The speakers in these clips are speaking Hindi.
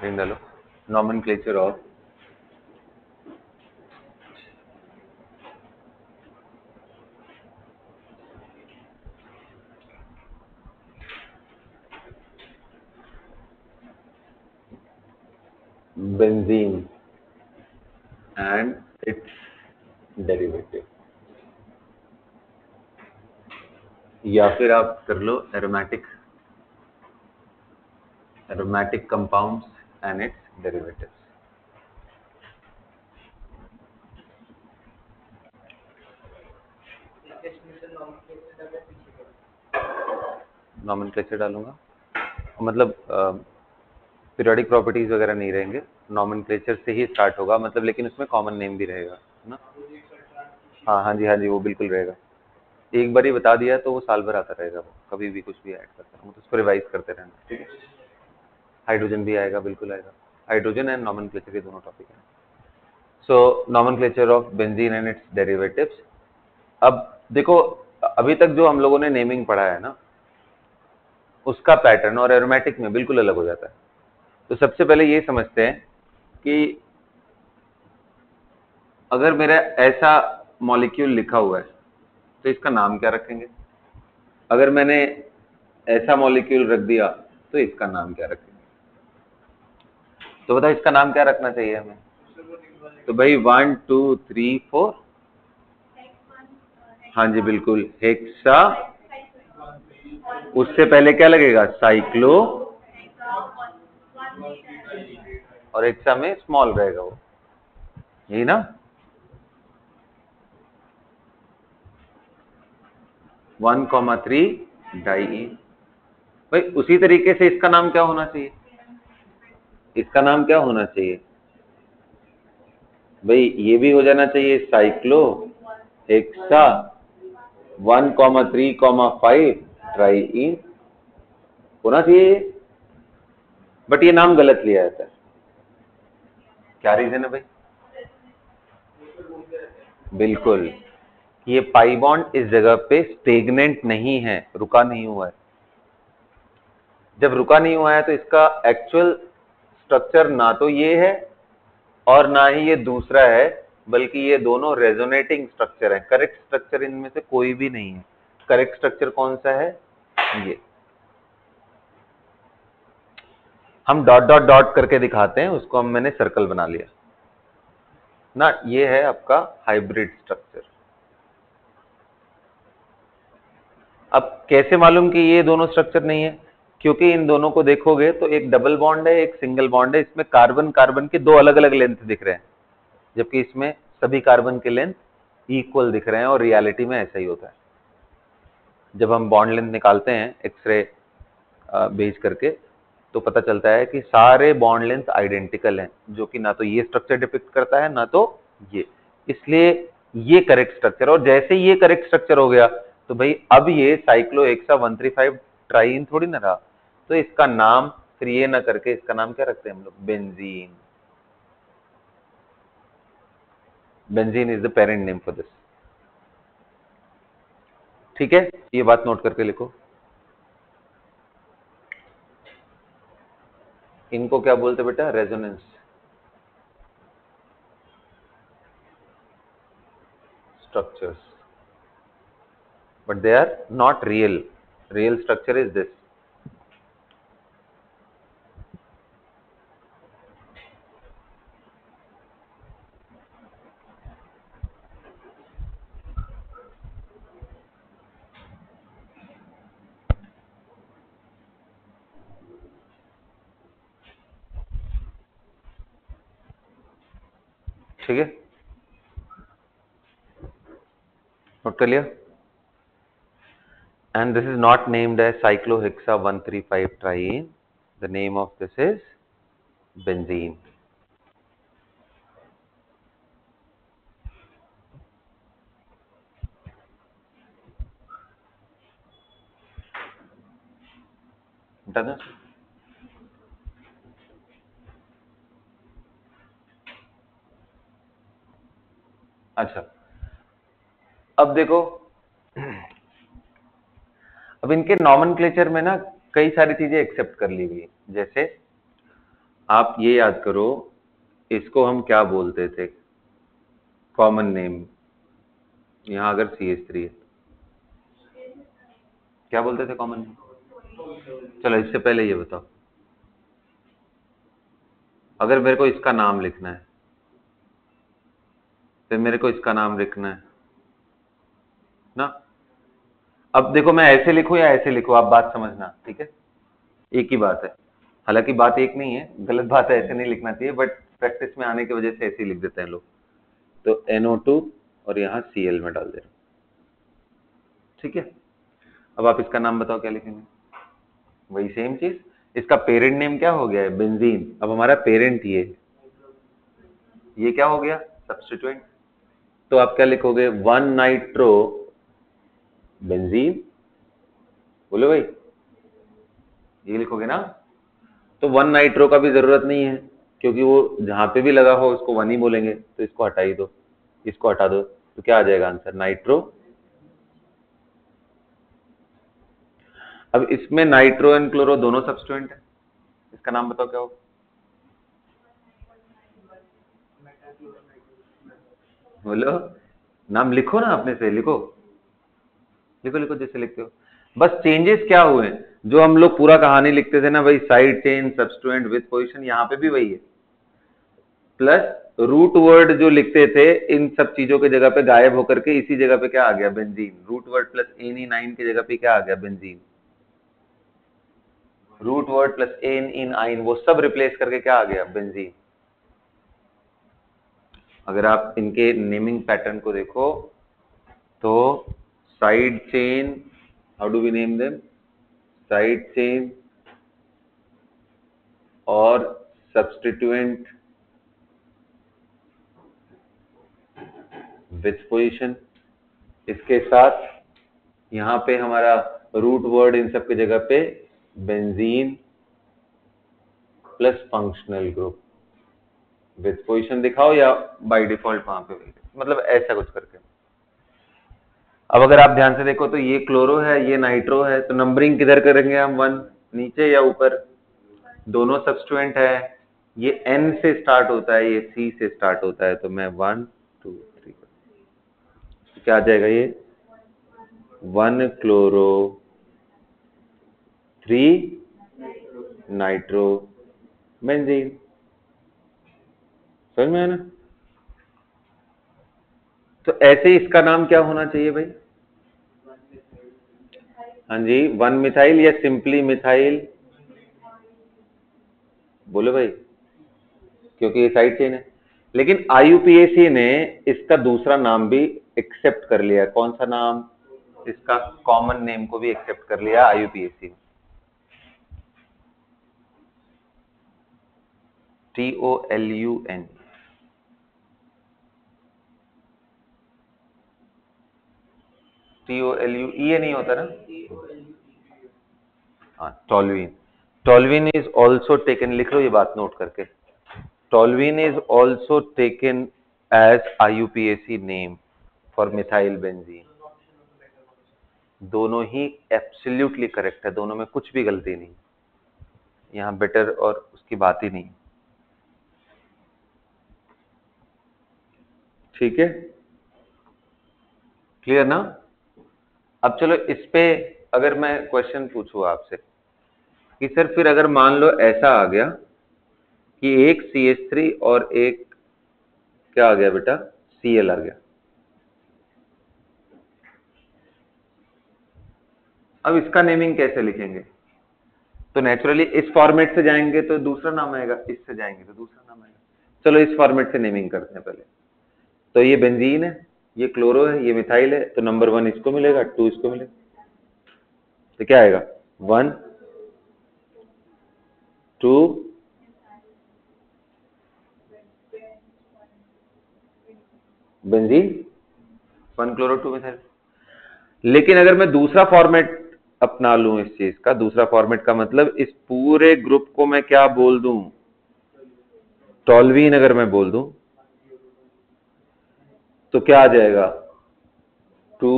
लिख डालो nomenclature of benzene and its derivative, या फिर आप कर लो aromatic compounds and its derivatives. Nomenclature डालूंगा, मतलब पीरियोडिक प्रॉपर्टीज वगैरह नहीं रहेंगे, नॉमेनक्लेचर से ही स्टार्ट होगा, मतलब लेकिन उसमें कॉमन नेम भी रहेगा ना। हाँ जी, वो बिल्कुल रहेगा। एक बार ही बता दिया तो वो साल भर आता रहेगा, वो कभी भी कुछ भी ऐड करता रहूँ तो उसको रिवाइज करते रहना, ठीक है। हाइड्रोजन भी आएगा, बिल्कुल आएगा, हाइड्रोजन एंड नॉमेनक्लेचर के दोनों टॉपिक हैं। So nomenclature of benzene and its derivatives. अब देखो, अभी तक जो हम लोगों ने नेमिंग पढ़ा है ना, उसका पैटर्न और एरोमेटिक में बिल्कुल अलग हो जाता है। तो सबसे पहले ये समझते हैं कि अगर मेरा ऐसा मॉलिक्यूल लिखा हुआ है तो इसका नाम क्या रखेंगे। अगर मैंने ऐसा मॉलिक्यूल रख दिया तो इसका नाम क्या रखेंगे। तो बताओ इसका नाम क्या रखना चाहिए हमें। तो भाई 1 2 3 4, हाँ जी बिल्कुल, हेक्सा, उससे पहले क्या लगेगा, साइक्लो, और हेक्सा में स्मॉल रहेगा वो, यही ना। 1,3 डाइईन। भाई उसी तरीके से इसका नाम क्या होना चाहिए, इसका नाम क्या होना चाहिए भाई, ये भी हो जाना चाहिए साइक्लो हेक्सा 1,3,5 ट्राइईन होना चाहिए, बट ये नाम गलत लिया जाता है। क्या रीजन है भाई। बिल्कुल, ये पाई बॉन्ड इस जगह पे स्टेगनेंट नहीं है, रुका नहीं हुआ है। जब रुका नहीं हुआ है तो इसका एक्चुअल स्ट्रक्चर ना तो ये है और ना ही ये दूसरा है, बल्कि ये दोनों रेजोनेटिंग स्ट्रक्चर है। करेक्ट स्ट्रक्चर इनमें से कोई भी नहीं है। करेक्ट स्ट्रक्चर कौन सा है, ये हम डॉट डॉट डॉट करके दिखाते हैं, उसको हम मैंने सर्कल बना लिया ना, ये है आपका हाइब्रिड स्ट्रक्चर। अब कैसे मालूम कि ये दोनों स्ट्रक्चर नहीं है, क्योंकि इन दोनों को देखोगे तो एक डबल बॉन्ड है, एक सिंगल बॉन्ड है, इसमें कार्बन कार्बन के दो अलग अलग लेंथ दिख रहे हैं, जबकि इसमें सभी कार्बन के लेंथ इक्वल दिख रहे हैं, और रियलिटी में ऐसा ही होता है। जब हम बॉन्ड लेंथ निकालते हैं एक्सरे बेस करके, तो पता चलता है कि सारे बॉन्ड लेंथ आइडेंटिकल हैं, जो कि ना तो ये स्ट्रक्चर डिपिक्ट करता है ना तो ये। इसलिए ये करेक्ट स्ट्रक्चर, और जैसे ये करेक्ट स्ट्रक्चर हो गया तो भाई अब ये साइक्लोहेक्सा 135 ट्राइईन थोड़ी ना रहा, तो इसका नाम फिर ये ना करके इसका नाम क्या रखते हैं हम लोग, benzene. Benzene is the parent name for this, ठीक है। ये बात नोट करके लिखो। इनको क्या बोलते बेटा, resonance structures, but they are not real. Real structure is this. ठीक है, नोट कर लिया। And this is not named as cyclohexa 135 triene. The name of this is benzene. Done? अच्छा, अब देखो, अब इनके नॉमेनक्लेचर में ना कई सारी चीजें एक्सेप्ट कर ली गई, जैसे आप ये याद करो, इसको हम क्या बोलते थे कॉमन नेम, यहां अगर CH3 है क्या बोलते थे कॉमन नेम? चलो इससे पहले ये बताओ, अगर मेरे को इसका नाम लिखना है, फिर मेरे को इसका नाम लिखना है ना। अब देखो मैं ऐसे लिखूं या ऐसे लिखूं, आप बात समझना, ठीक है, एक ही बात है, हालांकि बात एक नहीं है, गलत बात है, ऐसे नहीं लिखना चाहिए, बट प्रैक्टिस में आने की वजह से ऐसे ही लिख देते हैं लोग। तो NO2 और यहाँ Cl में डाल दे रहा हूं, ठीक है। अब आप इसका नाम बताओ क्या लिखेंगे? वही सेम चीज, इसका पेरेंट नेम क्या हो गया है? बेंजीन। अब हमारा पेरेंट ये क्या हो गया? सब्स्टिट्यूएंट। तो आप क्या लिखोगे? 1 नाइट्रो बेंजीन, बोलो भाई, ये लिखोगे ना। तो 1 नाइट्रो का भी जरूरत नहीं है, क्योंकि वो जहां पे भी लगा हो उसको 1 ही बोलेंगे, तो इसको हटा ही दो, इसको हटा दो, तो क्या आ जाएगा आंसर? नाइट्रो। अब इसमें नाइट्रो एंड क्लोरो दोनों सब्स्टिट्यूएंट है, इसका नाम बताओ क्या हो? बोलो, नाम लिखो ना, अपने से लिखो, लिखो लिखो जैसे लिखते हो। बस चेंजेस क्या हुए? जो हम लोग पूरा कहानी लिखते थे ना भाई, side chain substituent with position, यहाँ पे भी वही है। प्लस रूट वर्ड जो लिखते थे, इन सब चीजों की जगह पे गायब होकर के इसी जगह पे क्या आ गया? Benzene. Root word plus ane की जगह पे क्या आ गया? Benzene. Root word plus ane ene yne वो सब रिप्लेस करके क्या आ गया? बेंजीन। अगर आप इनके नेमिंग पैटर्न को देखो तो side chain, how do we name them? Side chain और सब्स्टिट्यूएंट विथ पोजीशन, इसके साथ यहां पे हमारा रूट वर्ड इन सब की जगह पे benzene plus functional group with position दिखाओ, या बाय डिफॉल्ट वहां पे, मतलब ऐसा कुछ करके। अब अगर आप ध्यान से देखो तो ये क्लोरो है, ये नाइट्रो है, तो नंबरिंग किधर करेंगे हम? 1 नीचे या ऊपर? दोनों सब्स्टिट्यूएंट है, ये N से स्टार्ट होता है, ये C से स्टार्ट होता है, तो मैं 1 2 3, क्या आ जाएगा ये? 1 क्लोरो 3 नाइट्रो बेंजीन। समझ में आया ना? तो ऐसे इसका नाम क्या होना चाहिए भाई? हाँ जी, 1 मिथाइल या सिंपली मिथाइल, बोलो भाई, क्योंकि ये साइड चेन है। लेकिन IUPAC ने इसका दूसरा नाम भी एक्सेप्ट कर लिया। कौन सा नाम? इसका कॉमन नेम को भी एक्सेप्ट कर लिया IUPAC ने, TOLUN। TOLUE नहीं होता ना? हाँ, toluene. Toluene is also taken, लिख लो ये बात नोट करके, toluene is also taken as IUPAC name for methyl benzene. दोनों ही एब्सोल्युटली करेक्ट है, दोनों में कुछ भी गलती नहीं, यहाँ बेटर और उसकी बात ही नहीं, ठीक है, क्लियर ना? अब चलो इस पे अगर मैं क्वेश्चन पूछूं आपसे कि सर फिर अगर मान लो ऐसा आ गया कि एक CH3 और एक क्या आ गया बेटा? Cl आ गया, अब इसका नेमिंग कैसे लिखेंगे? तो नेचुरली इस फॉर्मेट से जाएंगे तो दूसरा नाम आएगा, इससे जाएंगे तो दूसरा नाम आएगा। चलो इस फॉर्मेट से नेमिंग करते हैं पहले। तो ये बेंजीन है, ये क्लोरो है, ये मिथाइल है, तो नंबर 1 इसको मिलेगा, 2 इसको मिलेगा, तो क्या आएगा? 1 2 बेंजीन, 1 क्लोरो 2 मिथाइल। लेकिन अगर मैं दूसरा फॉर्मेट अपना लूं इस चीज का, दूसरा फॉर्मेट का मतलब इस पूरे ग्रुप को मैं क्या बोल दूं? टोल्यूइन अगर मैं बोल दूं तो क्या आ जाएगा? 2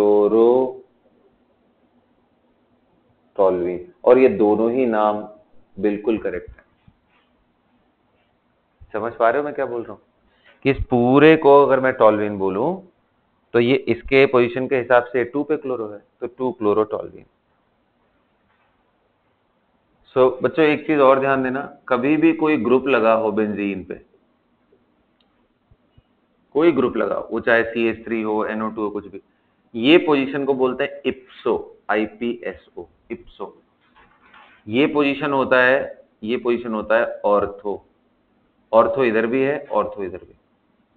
क्लोरो टोल्यूइन, और ये दोनों ही नाम बिल्कुल करेक्ट है। समझ पा रहे हो मैं क्या बोल रहा हूँ कि इस पूरे को अगर मैं टॉल्यूइन बोलूं तो ये इसके पोजीशन के हिसाब से 2 पे क्लोरो है, तो 2 क्लोरो टॉल्यूइन। सो बच्चों एक चीज और ध्यान देना, कभी भी कोई ग्रुप लगा हो बेंजीन पे, कोई ग्रुप लगा वो चाहे CH3 हो, NO2 हो, कुछ भी, ये पोजीशन को बोलते हैं इप्सो, IPSO, इप्सो। ये पोजीशन होता है, ये पोजीशन होता है ऑर्थो। ऑर्थो इधर भी है, ऑर्थो इधर भी।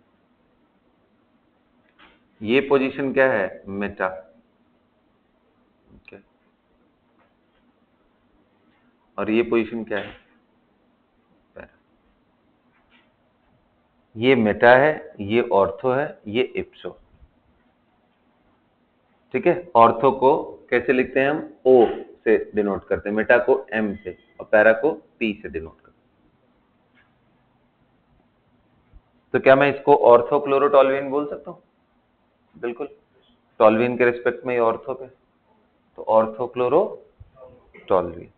ये पोजीशन क्या है? मेटा। okay. और ये पोजीशन क्या है? पैरा। ये मेटा है, ये ऑर्थो है, ये इप्सो। ठीक है, ऑर्थो को कैसे लिखते हैं हम? O से डिनोट करते हैं, मेटा को M से, और पैरा को P से डिनोट करते हैं। तो क्या मैं इसको ऑर्थोक्लोरोटॉल्यूइन बोल सकता हूँ? बिल्कुल, टॉल्यूइन के रिस्पेक्ट में ये ऑर्थो पे, तो ऑर्थोक्लोरोटॉल्यूइन।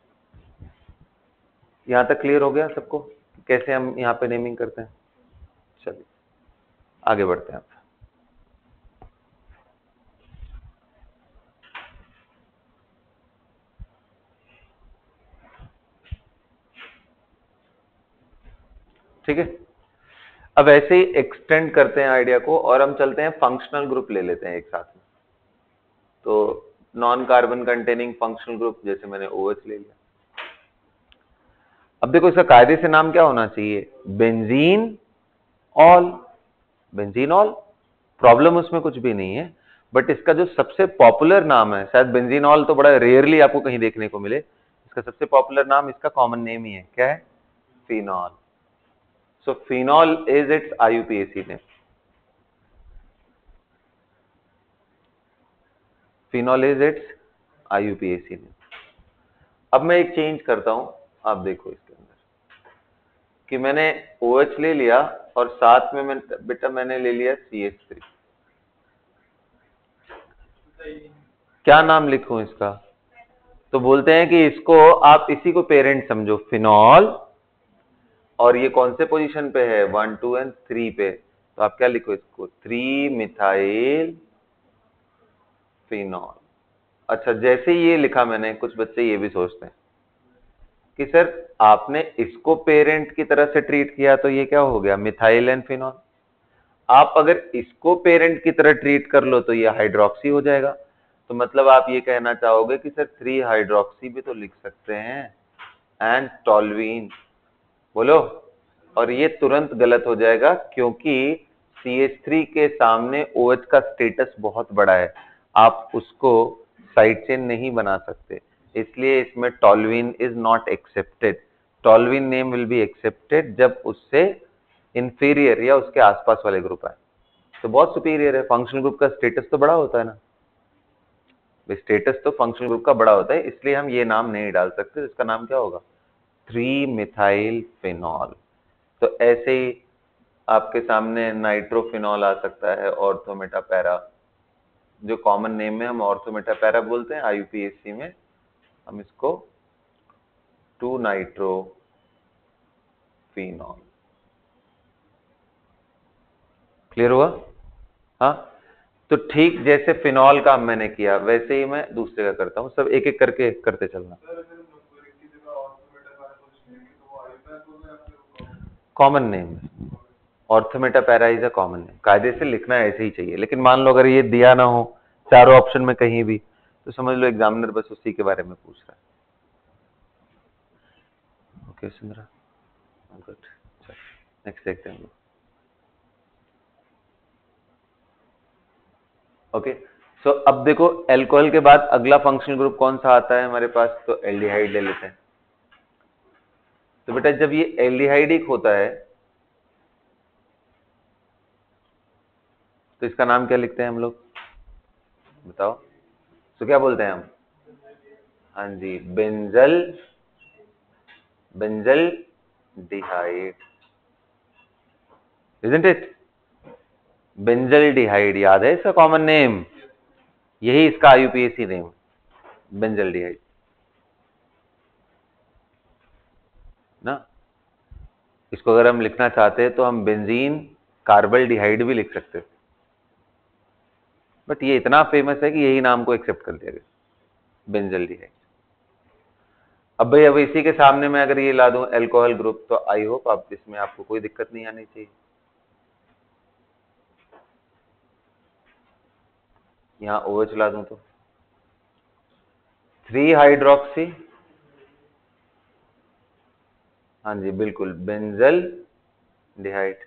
यहां तक क्लियर हो गया सबको कैसे हम यहाँ पे नेमिंग करते हैं? चलिए आगे बढ़ते हैं। ठीक है, अब ऐसे ही एक्सटेंड करते हैं आइडिया को और हम चलते हैं फंक्शनल ग्रुप ले लेते हैं एक साथ में। तो non carbon containing functional group, जैसे मैंने OH ले लिया। अब देखो इसका कायदे से नाम क्या होना चाहिए? Benzene ol. Benzene ol, problem उसमें कुछ भी नहीं है, बट इसका जो सबसे पॉपुलर नाम है, शायद बेंजीन ऑल तो बड़ा रेयरली आपको कहीं देखने को मिले, इसका सबसे पॉपुलर नाम, इसका कॉमन नेम ही है, क्या है? Phenol. So phenol is its IUPAC name. Phenol is its IUPAC name. अब मैं एक चेंज करता हूं, आप देखो इसके अंदर कि मैंने OH ले लिया और साथ में बेटा मैंने ले लिया CH3। क्या नाम लिखूं इसका? तो बोलते हैं कि इसको आप इसी को पेरेंट समझो, फिनॉल, और ये कौन से पोजीशन पे है? 1, 2 और 3 पे, तो आप क्या लिखो इसको? 3 मिथाइल फिनॉल। अच्छा, जैसे ये लिखा मैंने, कुछ बच्चे ये भी सोचते हैं कि सर आपने इसको पेरेंट की तरह से ट्रीट किया तो ये क्या हो गया? Methyl and phenol. आप अगर इसको पेरेंट की तरह ट्रीट कर लो तो ये हाइड्रोक्सी हो जाएगा। तो मतलब आप ये कहना चाहोगे कि सर 3 हाइड्रोक्सी भी तो लिख सकते हैं, एंड टॉल्यूइन। बोलो। और ये तुरंत गलत हो जाएगा क्योंकि CH3 के सामने OH का स्टेटस बहुत बड़ा है, आप उसको साइड चेन नहीं बना सकते, इसलिए इसमें toluene is not accepted. Toluene name will be accepted जब उससे इंफीरियर या उसके आसपास वाले ग्रुप आए। तो बहुत सुपीरियर है, फंक्शनल ग्रुप का स्टेटस तो बड़ा होता है ना, स्टेटस तो फंक्शनल ग्रुप का बड़ा होता है, इसलिए हम ये नाम नहीं डाल सकते। इसका नाम क्या होगा? 3 मिथाइल फिनॉल। तो ऐसे ही आपके सामने नाइट्रोफिनॉल आ सकता है, ऑर्थोमेटा पैरा, जो कॉमन नेम में हम ऑर्थोमेटा पैरा बोलते हैं, IUPAC में हम इसको 2 नाइट्रोफिनॉल। क्लियर हुआ? हाँ, तो ठीक जैसे फिनॉल का मैंने किया वैसे ही मैं दूसरे का करता हूँ, सब एक एक करके करते चलना। Common name, ortho meta para is a common name, कायदे से लिखना ऐसे ही चाहिए। लेकिन मान लो अगर ये दिया ना हो चारों ऑप्शन में कहीं भी, तो समझ लो एग्जामिनर बस उसी के बारे में पूछ रहा है। ओके सुंदरा, गुड, नेक्स्ट देखते हैं। ओके, सो अब देखो एल्कोहल के बाद अगला फंक्शनल ग्रुप कौन सा आता है हमारे पास? तो एल्डिहाइड ले लेते हैं। तो बेटा जब ये एल्डिहाइडिक होता है तो इसका नाम क्या लिखते हैं हम लोग? बताओ। तो क्या बोलते हैं हम? हाँ जी, benzal, benzaldehyde, isn't it? Benzaldehyde याद है इसका कॉमन नेम, यही इसका IUPAC नेम, बेंजल डिहाइड। ना। इसको अगर हम लिखना चाहते हैं तो हम बेंजीन कार्बल्डिहाइड भी लिख सकते हैं, बट ये इतना फेमस है कि यही नाम को एक्सेप्ट कर लिया गया, बेंजल्डिहाइड। अब भाई अब इसी के सामने मैं अगर ये ला दूं अल्कोहल ग्रुप, तो आई होप आप इसमें आपको कोई दिक्कत नहीं आनी चाहिए। यहाँ OH ला दूं तो 3 हाइड्रोक्सी, हाँ जी बिल्कुल, बेंजल डिहाइड।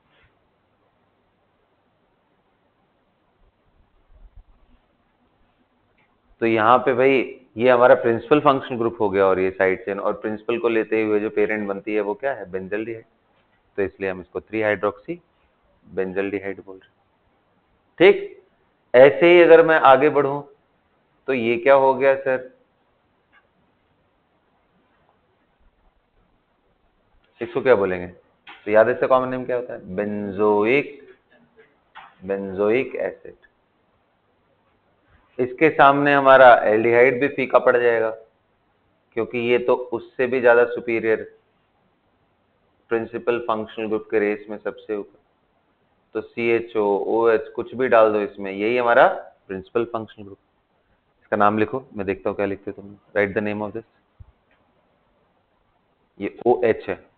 तो यहाँ पे भाई ये हमारा प्रिंसिपल फंक्शनल ग्रुप हो गया, और ये साइड चेन, और प्रिंसिपल को लेते हुए जो पेरेंट बनती है वो क्या है, बेंजल डिहाइड। तो इसलिए हम इसको 3 हाइड्रोक्सी बेंजल डिहाइड बोल रहे हैं। ठीक, ऐसे ही अगर मैं आगे बढ़ूं तो ये क्या हो गया सर, इसको क्या बोलेंगे, तो याद है इसका कॉमन नेम क्या होता है, बेंजोइक एसिड। इसके सामने हमारा एल्डिहाइड भी फीका पड़ जाएगा, क्योंकि ये तो उससे भी ज्यादा सुपीरियर, प्रिंसिपल फंक्शनल ग्रुप के रेस में सबसे ऊपर। तो CHO OH कुछ भी डाल दो इसमें, यही हमारा प्रिंसिपल फंक्शनल ग्रुप। इसका नाम लिखो, मैं देखता हूँ क्या लिखते हो तुम, write the name of this. ये OH है,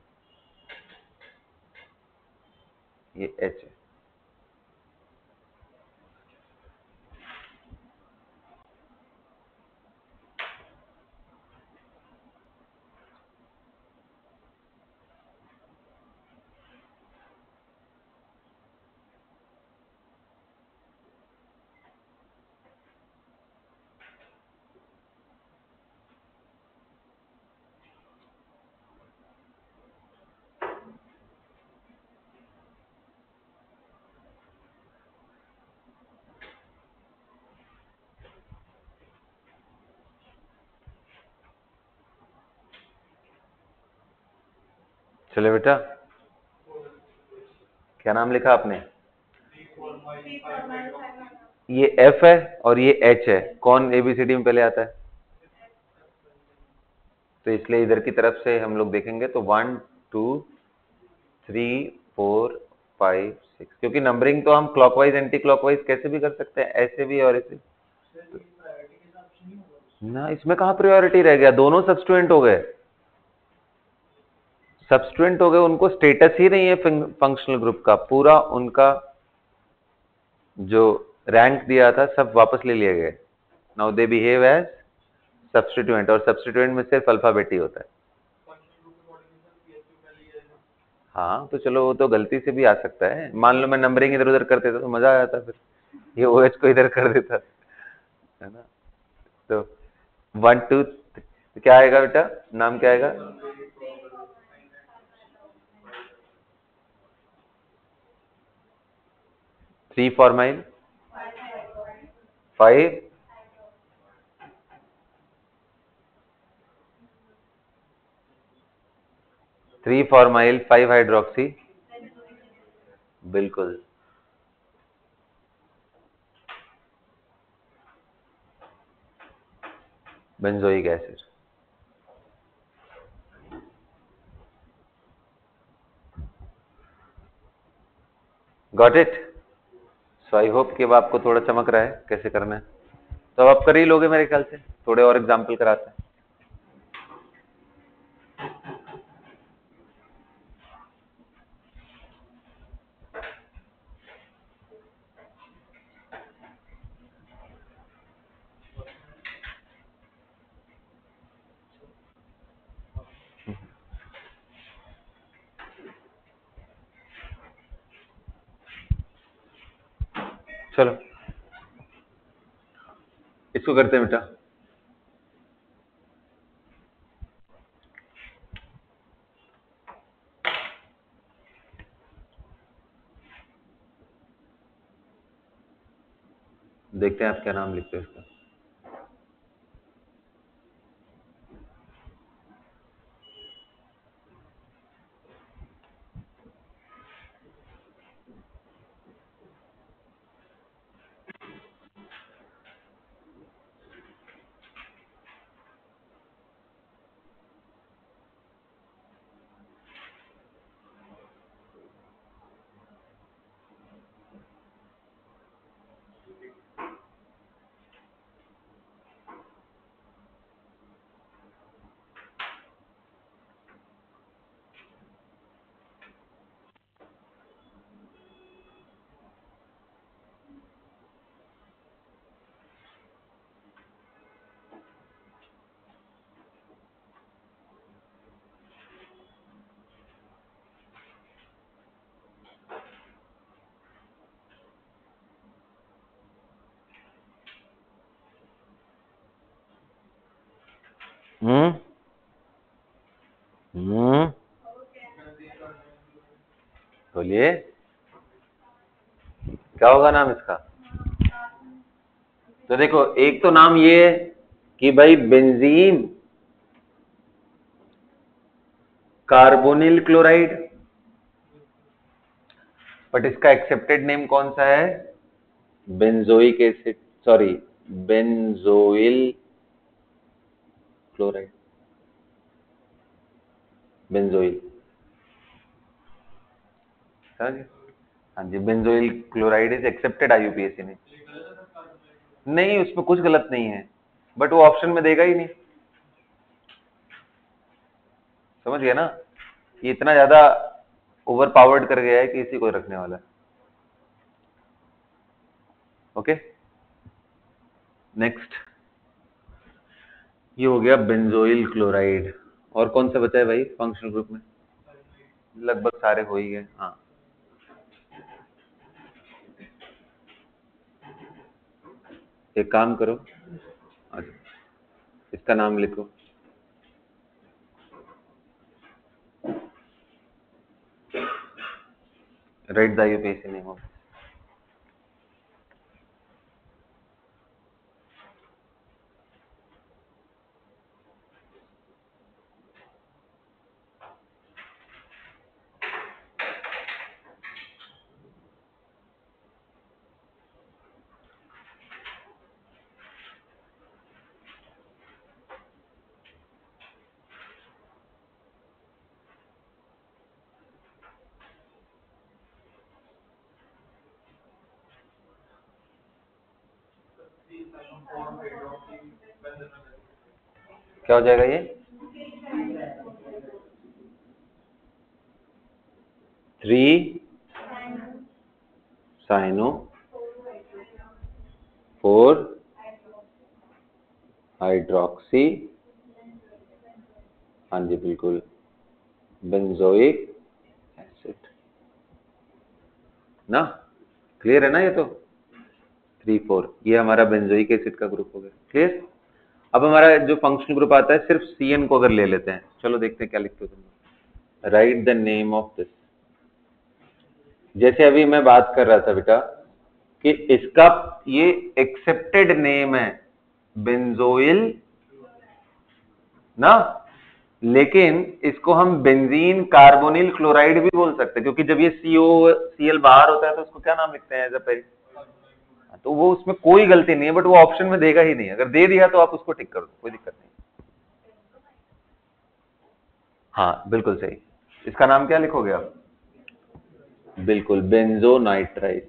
ये H है। चले बेटा, क्या नाम लिखा आपने, ये F है और ये H है, कौन ABCD में पहले आता है, तो इसलिए इधर की तरफ से हम लोग देखेंगे तो 1 2 3 4 5 6, क्योंकि नंबरिंग तो हम क्लॉकवाइज एंटी क्लॉकवाइज कैसे भी कर सकते हैं, ऐसे भी और ऐसे ना। इसमें कहाँ प्रायोरिटी रह गया, दोनों सब्स्टिट्यूएंट हो गए, सब्स्टिट्यूएंट हो गए, उनको स्टेटस ही नहीं है फंक्शनल ग्रुप का, पूरा उनका जो रैंक दिया था सब वापस ले लिया गया। Now they behave as substituent, और सब्स्टिट्यूएंट में सिर्फ अल्फाबेट ही होता है। हाँ तो चलो वो तो गलती से भी आ सकता है, मान लो मैं नंबरिंग इधर उधर कर देता तो मजा आ जाता, फिर ये OH को इधर कर देता है ना। तो 1 2 तो क्या आएगा बेटा, नाम क्या आएगा, 3 फॉर्माइल 5 3 फॉर्माइल 5 हाइड्रोक्सी, बिल्कुल benzoic acid. Got it. So I hope कि अब आपको थोड़ा चमक रहा है कैसे करना है, तो अब आप कर ही लोगे मेरे ख्याल से, थोड़े और एग्जाम्पल कराते हैं। चलो इसको करते हैं बेटा। देखते हैं आप क्या नाम लिखते हैं इसका। हम्म हम्म बोलिए, क्या होगा नाम इसका? तो देखो, एक तो नाम ये है कि भाई बेंजीन कार्बोनिल क्लोराइड, बट इसका एक्सेप्टेड नेम कौन सा है? Benzoic acid, sorry, benzoyl chloride, benzoyl, समझ गए? हाँ जी, benzoyl chloride is accepted IUPAC name. नहीं, उसमें कुछ गलत नहीं है, बट वो ऑप्शन में देगा ही नहीं। समझ गया ना? ये इतना ज्यादा ओवर पावर्ड कर गया है कि इसी को रखने वाला है। ओके, नेक्स्ट, ये हो गया बेंजोइल क्लोराइड। और कौन सा बचा है भाई फंक्शनल ग्रुप में? लगभग सारे हो ही गए। हाँ, एक काम करो, अच्छा, इसका नाम लिखो, write the IUPAC name of. क्या हो जाएगा ये? 3 साइनो 4 हाइड्रोक्सी, हाँ जी बिल्कुल, बेंजोइक एसिड ना। क्लियर है ना? ये तो 3 4 ये हमारा बेंजोइक एसिड का ग्रुप हो गया। क्लियर? अब हमारा जो फंक्शनल ग्रुप आता है, सिर्फ सीएन को अगर ले लेते हैं, चलो देखते हैं क्या लिखते हो तुम। Write the name of this. जैसे अभी मैं बात कर रहा था बेटा कि इसका ये एक्सेप्टेड नेम है बेंजोइल ना, लेकिन इसको हम बेंजीन कार्बोनिल क्लोराइड भी बोल सकते हैं, क्योंकि जब ये COCl बाहर होता है तो उसको क्या नाम लिखते हैं एज अ पेरी। तो वो उसमें कोई गलती नहीं है, बट वो ऑप्शन में देगा ही नहीं। अगर दे दिया तो आप उसको टिक कर दो, कोई दिक्कत नहीं। हाँ बिल्कुल सही। इसका नाम क्या लिखोगे आप? बिल्कुल, बेंजोनाइट्राइल,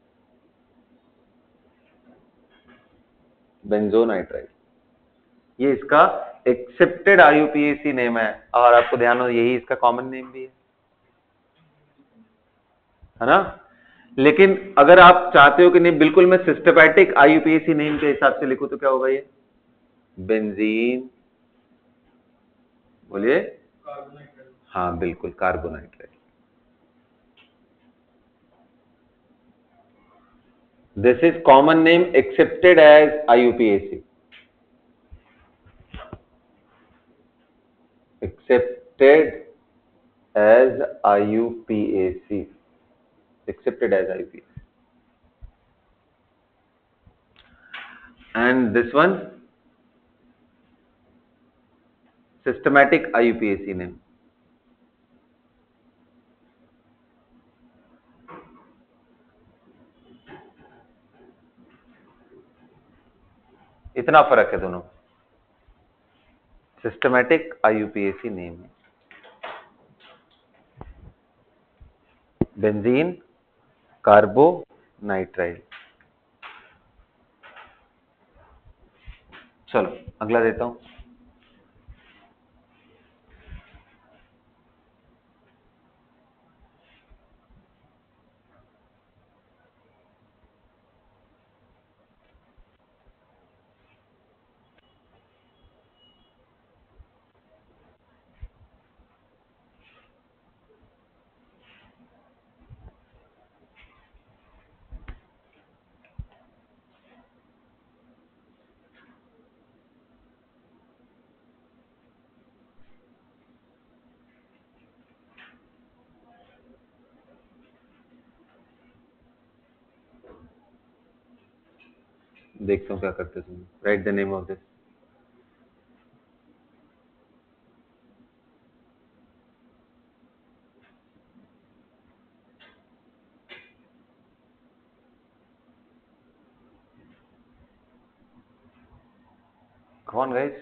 बेंजोनाइट्राइल, ये इसका एक्सेप्टेड आईयूपीएसी नेम है। और आपको ध्यान हो, यही इसका कॉमन नेम भी है ना? लेकिन अगर आप चाहते हो कि नहीं बिल्कुल मैं सिस्टमैटिक आईयूपीएसी नेम के हिसाब से लिखूं, तो क्या होगा ये? बेंजीन, बोलिए। हाँ बिल्कुल, carbonitrile. This is common name accepted as IUPAC, accepted as IUPAC, accepted as IUPAC, and this one systematic IUPAC name. इतना फर्क है दोनों। सिस्टमैटिक IUPAC नेम है बेंजीन कार्बोनाइट्राइल। चलो अगला देता हूं। देखता हूँ क्या करते तुम। Write the name of this. Come on, guys.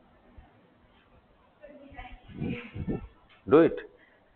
Do it.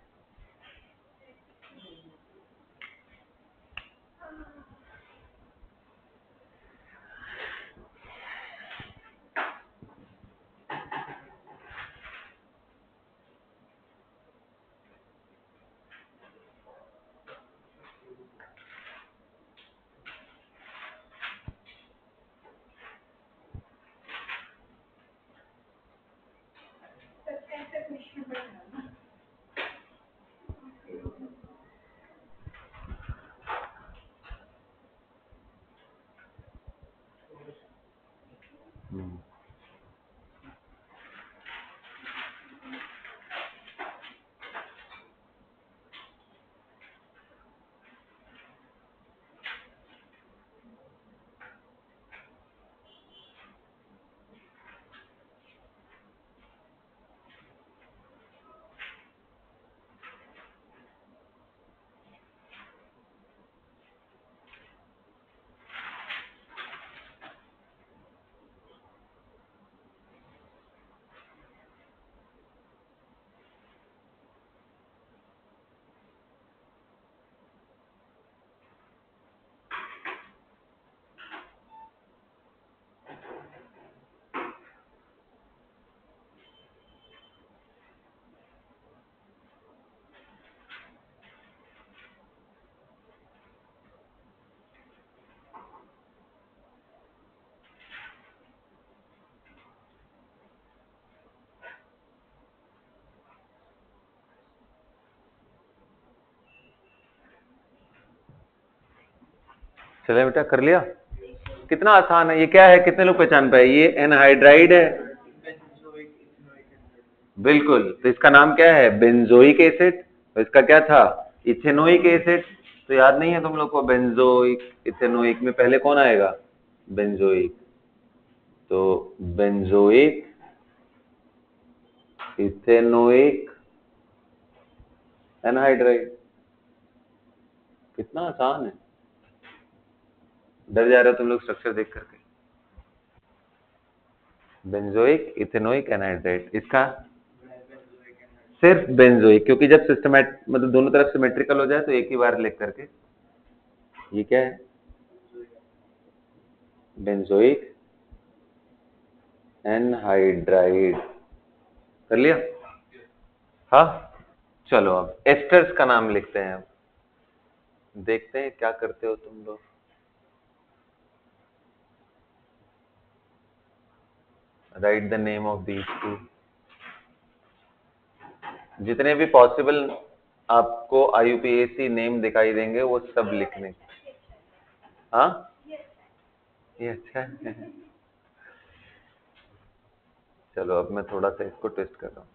चले बेटा, कर लिया। कितना आसान है, ये क्या है, कितने लोग पहचान पाए? ये एनहाइड्राइड है। बिल्कुल, तो इसका नाम क्या है? Benzoic acid. तो इसका क्या था? Ethanoic acid. तो याद नहीं है तुम लोग को? बेंजोइक इथेनोइक में पहले कौन आएगा? बेंजोइक। तो बेंजोइक, इथेनोइक, एनहाइड्राइड। कितना आसान है। डर जा रहे हो तुम लोग स्ट्रक्चर देख करके? Benzoic, ethanoic, anhydride. इसका सिर्फ बेंजोइक, क्योंकि जब सिस्टमेट मतलब दोनों तरफ सिमेट्रिकल हो जाए तो एक ही बार लिख करके। ये क्या है? Benzoic anhydride. कर लिया? हाँ, चलो अब एस्टर्स का नाम लिखते हैं। अब देखते हैं क्या करते हो तुम लोग। Write the name of these two. जितने भी पॉसिबल आपको IUPAC नेम दिखाई देंगे वो सब लिखने। हाँ, ये अच्छा है। चलो अब मैं थोड़ा सा इसको टेस्ट कर रहा हूँ।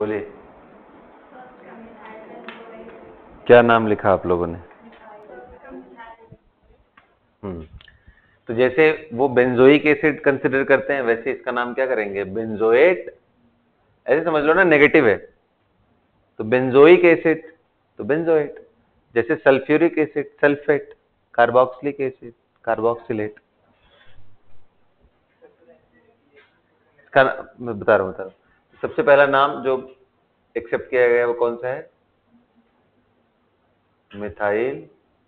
बोलिए, क्या नाम लिखा आप लोगों ने? तो जैसे वो बेंजोइक एसिड कंसिडर करते हैं, वैसे इसका नाम क्या करेंगे? बेंजोएट। ऐसे समझ लो ना, नेगेटिव है तो बेंजोइक एसिड तो बेंजोएट। जैसे sulphuric acid sulphate, carboxylic acid carboxylate. इसका मैं बता रहा हूँ। सबसे पहला नाम जो एक्सेप्ट किया गया है वो कौन सा है? Methyl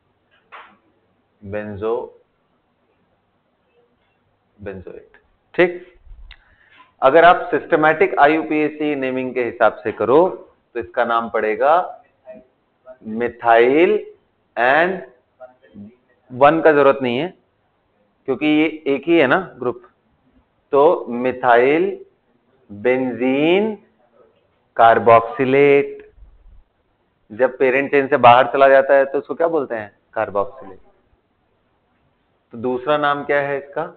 benzoate. ठीक। अगर आप सिस्टमैटिक आईयूपीएसी नेमिंग के हिसाब से करो तो इसका नाम पड़ेगा मिथाइल एंड, वन का जरूरत नहीं है क्योंकि ये एक ही है ना ग्रुप। तो मिथाइल बेंजीन कार्बोक्सिलेट। जब पेरेंट चेन से बाहर चला जाता है तो उसको क्या बोलते हैं? कार्बोक्सिलेट। तो दूसरा नाम क्या है इसका?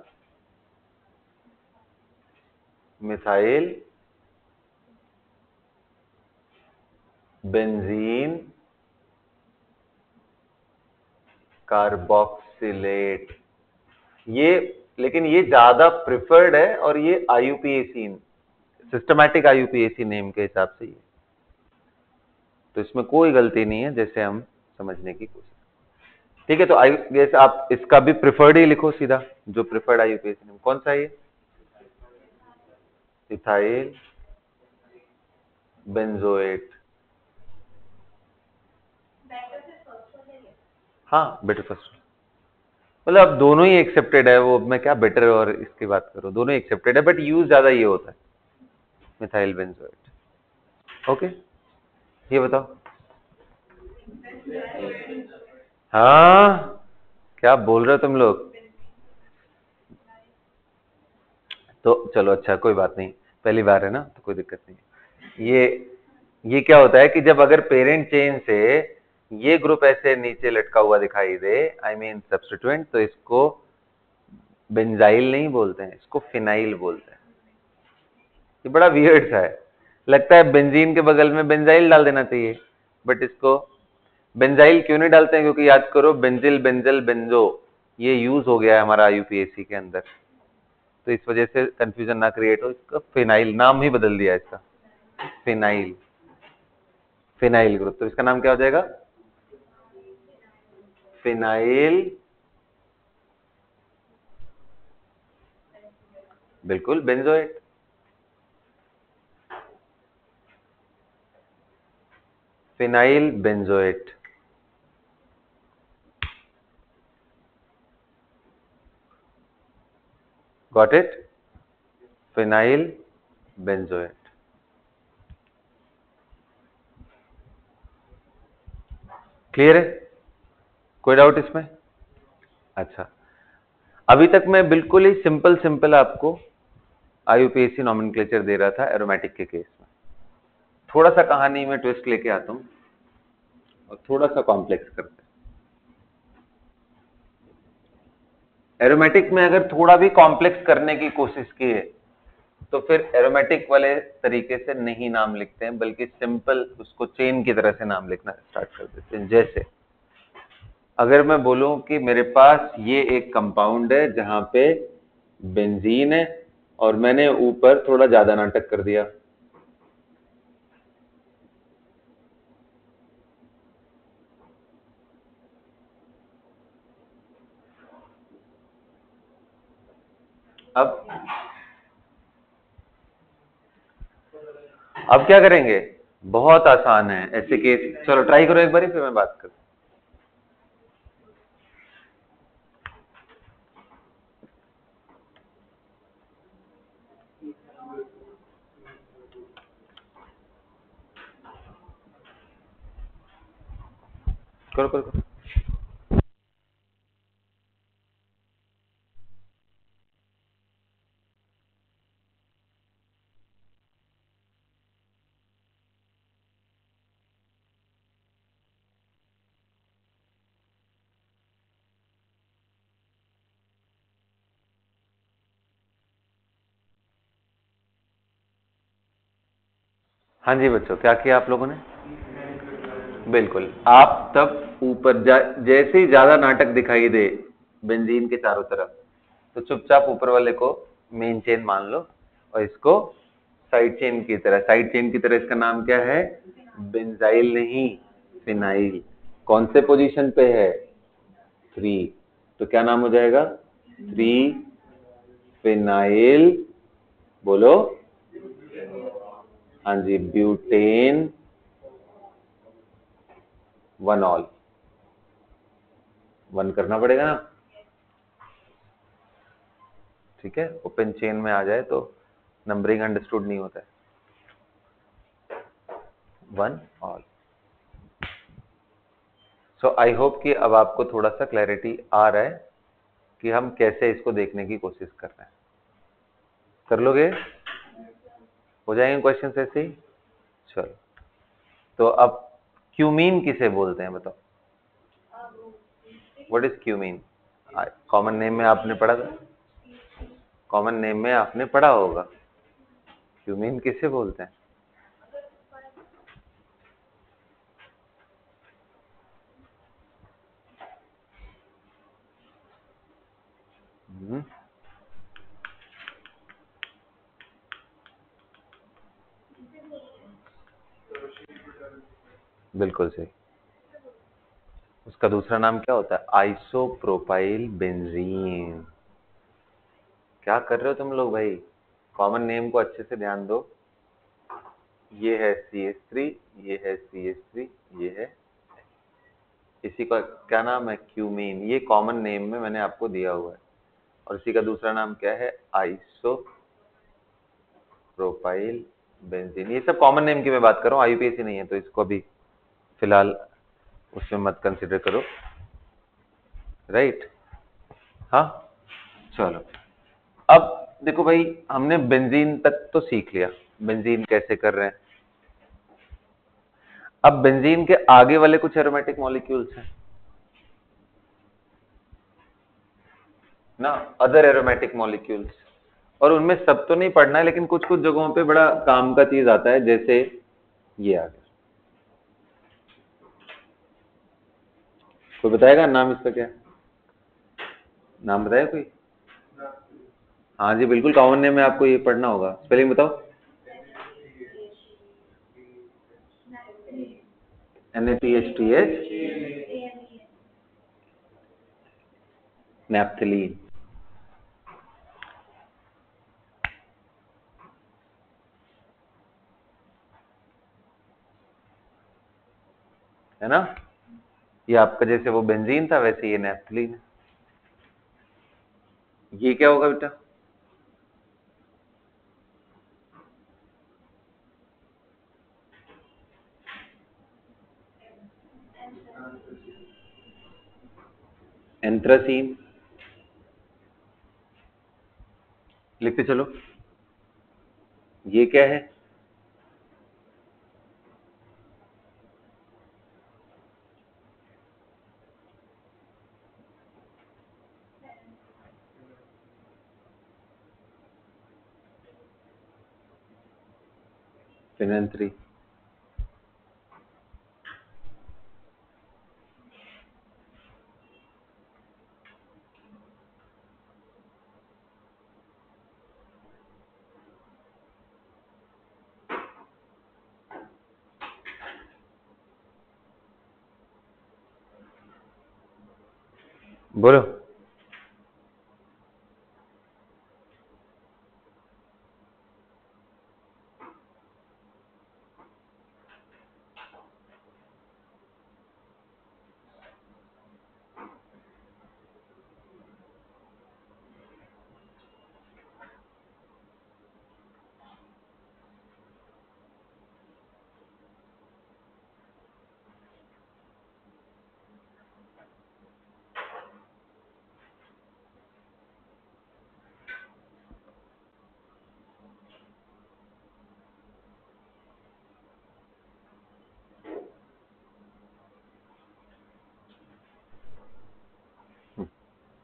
Methyl benzene carboxylate. ये, लेकिन ये ज्यादा प्रिफर्ड है और ये आईयूपीएसी, सिस्टमैटिक आईयूपीएसी नेम के हिसाब से। तो इसमें कोई गलती नहीं है, जैसे हम समझने की कोशिश। ठीक है, तो आई गेस आप इसका भी प्रिफर्ड ही लिखो सीधा। जो प्रिफर्ड आईयूपीएसी नेम कौन सा है? ये इथाइल बेंजोएट। हाँ, बेटर फर्स्ट। मतलब अब दोनों ही एक्सेप्टेड है, वो मैं क्या बेटर और इसकी बात करूं, दोनों ही एक्सेप्टेड है, बट यूज ज्यादा ये होता है मिथाइल बेंजोएट। ओके, ये बताओ। हाँ, क्या बोल रहे हो तुम लोग? तो चलो अच्छा, कोई बात नहीं, पहली बार है ना तो कोई दिक्कत नहीं। ये क्या होता है कि जब अगर पेरेंट चेन से ये ग्रुप ऐसे नीचे लटका हुआ दिखाई दे, आई मीन सब्स्टिट्यूएंट, तो इसको बेंजाइल नहीं बोलते हैं, इसको फिनाइल बोलते हैं। ये बड़ा वियर्ड सा है, लगता है बेंजीन के बगल में बेंजाइल डाल देना चाहिए, बट इसको बेंजाइल क्यों नहीं डालते हैं? क्योंकि याद करो, बेंजिल बेंजल बेंजो ये यूज हो गया है हमारा यूपीएससी के अंदर, तो इस वजह से कंफ्यूजन ना क्रिएट हो, इसका फिनाइल नाम ही बदल दिया इसका, फिनाइल। फिनाइल ग्रुप, तो इसका नाम क्या हो जाएगा? फिनाइल, बिल्कुल benzoate. Phenyl benzoate. Got it? Phenyl benzoate. Clear है? कोई डाउट इसमें? अच्छा, अभी तक मैं बिल्कुल ही सिंपल सिंपल आपको आईयूपीएसी नॉमेनक्लेचर दे रहा था एरोमेटिक के केस में। थोड़ा सा कहानी में ट्विस्ट लेके आता हूं और थोड़ा सा कॉम्प्लेक्स करते हैं। एरोमेटिक में अगर थोड़ा भी कॉम्प्लेक्स करने की कोशिश की है तो फिर एरोमेटिक वाले तरीके से नहीं नाम लिखते हैं, बल्कि सिंपल उसको चेन की तरह से नाम लिखना स्टार्ट कर देते हैं। जैसे अगर मैं बोलूं कि मेरे पास ये एक कंपाउंड है जहां पे बेंजीन है और मैंने ऊपर थोड़ा ज्यादा नाटक कर दिया, अब क्या करेंगे? बहुत आसान है ऐसे केस। चलो ट्राई करो एक बार, फिर मैं बात करता हूं। करो करो करो। हाँ जी बच्चों, क्या किया आप लोगों ने? बिल्कुल, आप तब ऊपर जैसे ही ज्यादा नाटक दिखाई दे बेंजीन के चारों तरफ, तो चुपचाप ऊपर वाले को मेन चेन मान लो और इसको साइड चेन की तरह, साइड चेन की तरह इसका नाम क्या है? बेंजाइल नहीं, फिनाइल। कौन से पोजीशन पे है? 3। तो क्या नाम हो जाएगा? 3 फिनाइल, बोलो। हाँ जी, ब्यूटेन 1 ऑल। 1 करना पड़ेगा ना, ठीक है? ओपन चेन में आ जाए तो नंबरिंग अंडरस्टूड नहीं होता है। 1 ऑल। सो आई होप कि अब आपको थोड़ा सा क्लैरिटी आ रहा है कि हम कैसे इसको देखने की कोशिश कर रहे हैं। कर लोगे? हो जाएंगे क्वेश्चन ऐसे ही? चलो, तो अब क्यूमीन किसे बोलते हैं बताओ? What is cumene? Common name में आपने पढ़ा था, कॉमन नेम में आपने पढ़ा होगा। क्यूमीन किसे बोलते हैं? बिल्कुल सही। उसका दूसरा नाम क्या होता है? Isopropyl benzene. क्या कर रहे हो तुम लोग भाई? कॉमन नेम को अच्छे से ध्यान दो। ये है CH3, ये है CH3, ये है, इसी का क्या नाम है? क्यूमीन। ये कॉमन नेम में मैंने आपको दिया हुआ है। और इसी का दूसरा नाम क्या है? Isopropyl benzene. ये सब कॉमन नेम की मैं बात कर रहा हूँ, IUPAC नहीं है, तो इसको अभी फिलहाल उसमें मत कंसिडर करो। राइट? हाँ, चलो। अब देखो भाई, हमने बेंजीन तक तो सीख लिया, बेंजीन कैसे कर रहे हैं। अब बेंजीन के आगे वाले कुछ एरोमेटिक मॉलिक्यूल्स हैं ना, अदर एरोमेटिक मॉलिक्यूल्स, और उनमें सब तो नहीं पढ़ना है, लेकिन कुछ कुछ जगहों पे बड़ा काम का चीज आता है, जैसे ये आ गया। कोई बताएगा नाम इसका क्या है? नाम बताया कोई? हाँ जी बिल्कुल, कॉमन नेम में आपको ये पढ़ना होगा। स्पेलिंग बताओ। NAPHTH, naphthalene. है ना? ये आपका जैसे वो बेंजीन था, वैसे ये नैप्थलीन है। ये क्या होगा बेटा? एंथ्रासीन। लिखते चलो। ये क्या है? फिनेंथ्री। बोलो।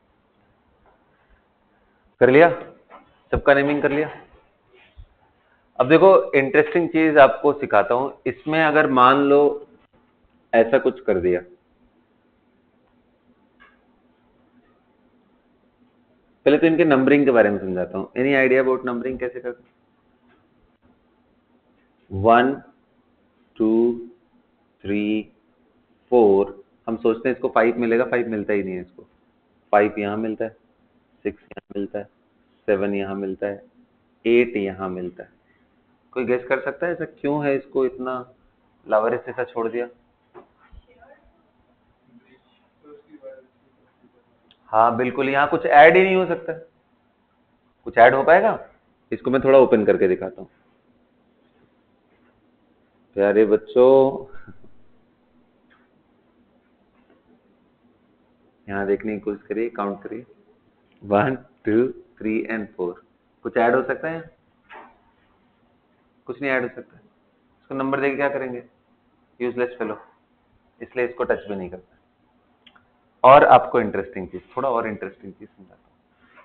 कर लिया? सबका नेमिंग कर लिया? अब देखो इंटरेस्टिंग चीज आपको सिखाता हूं, इसमें अगर मान लो ऐसा कुछ कर दिया, पहले तो इनके नंबरिंग के बारे में समझाता हूं। एनी आइडिया अबाउट नंबरिंग कैसे करते? 1 2 3 4, हम सोचते हैं इसको 5 मिलेगा, 5 मिलता ही नहीं है इसको। 5 यहां मिलता है, 6 यहां मिलता है, 7 यहां मिलता है, 8 यहां मिलता है। कोई गेस कर सकता है ऐसा क्यों है, इसको इतना लावारिस ऐसा छोड़ दिया? हाँ बिल्कुल, यहाँ कुछ ऐड ही नहीं हो सकता। कुछ ऐड हो पाएगा? इसको मैं थोड़ा ओपन करके दिखाता हूँ। प्यारे बच्चों, यहाँ देखने की कोशिश करिए, काउंट करिए, 1 2 3 एंड 4। कुछ ऐड हो सकता है? कुछ नहीं ऐड हो सकता। इसको नंबर देके क्या करेंगे? यूजलेस फेलो, इसलिए इसको टच भी नहीं करता। और आपको इंटरेस्टिंग चीज, थोड़ा और इंटरेस्टिंग चीज समझाता हूँ।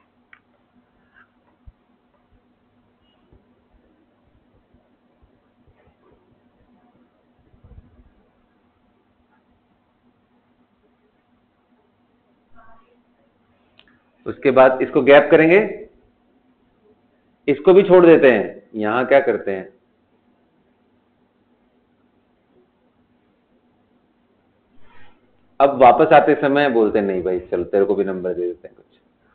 उसके बाद इसको गैप करेंगे, इसको भी छोड़ देते हैं। यहां क्या करते हैं, अब वापस आते समय बोलते हैं नहीं भाई चलो तेरे को भी नंबर दे देते हैं कुछ।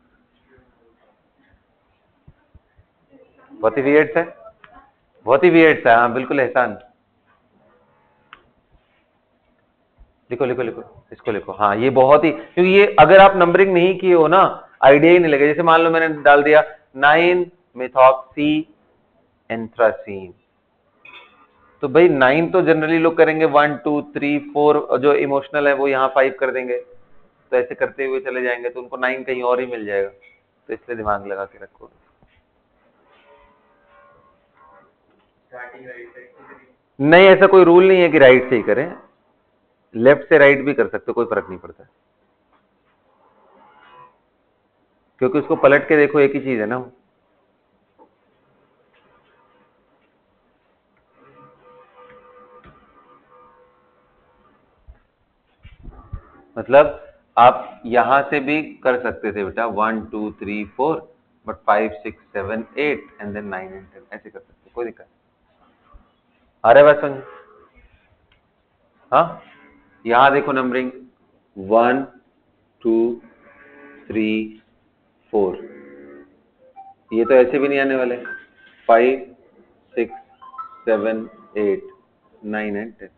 बहुत ही वियर्ड सा है, बहुत ही वियर्ड सा। हाँ बिल्कुल एहसान, लिखो लिखो लिखो, इसको लिखो। हाँ ये बहुत ही, क्योंकि ये अगर आप नंबरिंग नहीं किए हो ना, आइडिया ही नहीं लगेगा। जैसे मान लो मैंने डाल दिया 9 मेथॉक्सी एंथ्रासीन, तो भाई 9 तो जनरली लोग करेंगे 1 2 3 4, जो इमोशनल है वो यहाँ 5 कर देंगे, तो ऐसे करते हुए चले जाएंगे, तो उनको 9 कहीं और ही मिल जाएगा। तो इसलिए दिमाग लगा के रखो। नहीं, ऐसा कोई रूल नहीं है कि राइट से ही करें, लेफ्ट से राइट भी कर सकते हो, कोई फर्क नहीं पड़ता, क्योंकि उसको पलट के देखो एक ही चीज है ना। मतलब आप यहां से भी कर सकते थे बेटा, 1 2 3 4, बट 5 6 7 8 एंड देन 9 एंड 10 ऐसे कर सकते, कोई दिक्कत नहीं। आ रहा है बात समझ? हाँ, यहां देखो नंबरिंग 1 2 3 4, ये तो ऐसे भी नहीं आने वाले। 5 6 7 8 9 एंड 10।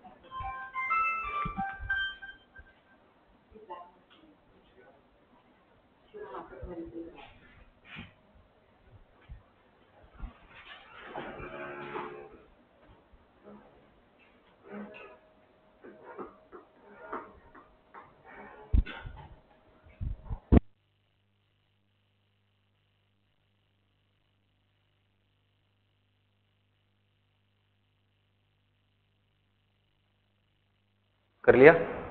कर लिया?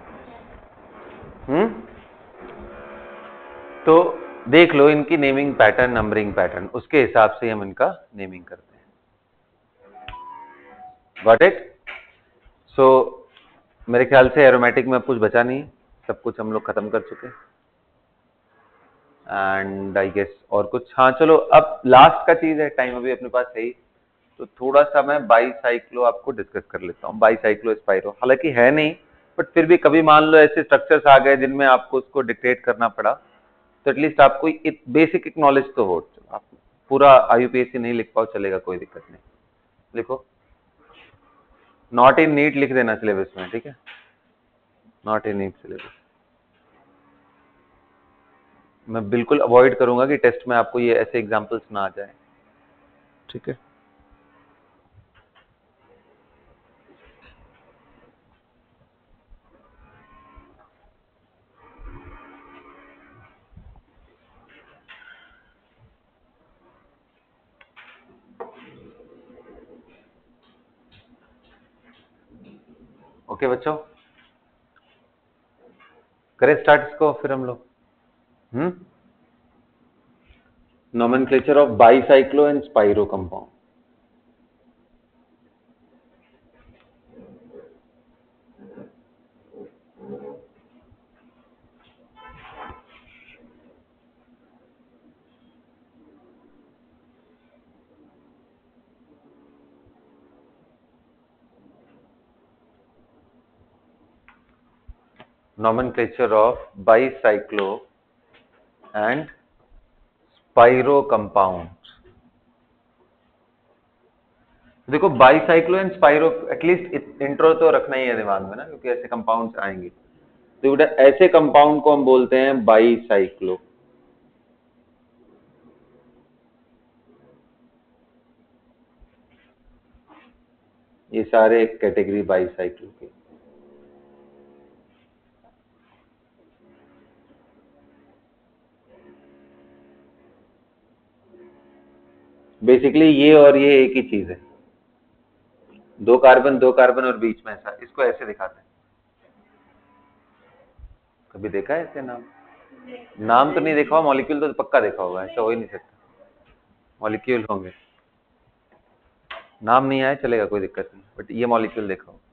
तो देख लो इनकी नेमिंग पैटर्न, नंबरिंग पैटर्न, उसके हिसाब से हम इनका नेमिंग करते हैं। Got it? सो मेरे ख्याल से एरोमेटिक में अब कुछ बचा नहीं, सब कुछ हम लोग खत्म कर चुके। एंड आई गेस और कुछ, हाँ चलो अब लास्ट का चीज है, टाइम अभी अपने पास है ही, तो थोड़ा सा मैं बाईसाइक्लो आपको डिस्कस कर लेता हूँ। बाईसाइक्लो स्पाइरो हालांकि है नहीं, बट फिर भी कभी मान लो ऐसे स्ट्रक्चर्स आ गए जिनमें आपको उसको डिक्टेट करना पड़ा, तो एटलीस्ट आपको बेसिक नॉलेज तो हो। आप पूरा आईयूपीएससी नहीं लिख पाओ चलेगा, कोई दिक्कत नहीं, लिखो। नॉट इन नीट लिख देना सिलेबस में, ठीक है? Not in NEET syllabus. मैं बिल्कुल अवॉइड करूंगा कि टेस्ट में आपको ये ऐसे एग्जांपल्स ना आ जाए, ठीक है? ओके बच्चों, करें स्टार्ट इसको फिर हम लोग। Nomenclature of bicyclo and spiro compound. nomenclature of bicyclo and spiro compounds। देखो bicyclo and spiro, at least intro तो रखना ही है दिमाग में ना, क्योंकि ऐसे कंपाउंड्स आएंगे। तो बेटा ऐसे कंपाउंड को हम बोलते हैं बाईसाइक्लो। ये सारे एक कैटेगरी बाईसाइक्लो के। बेसिकली ये और ये एक ही चीज है, दो कार्बन और बीच में ऐसा, इसको ऐसे दिखाते हैं। कभी देखा है ऐसे नाम? नाम तो नहीं देखा, मॉलिक्यूल तो पक्का देखा होगा, ऐसा हो ही नहीं सकता। मॉलिक्यूल होंगे, नाम नहीं आया चलेगा, कोई दिक्कत नहीं, बट ये मॉलिक्यूल देखा हो।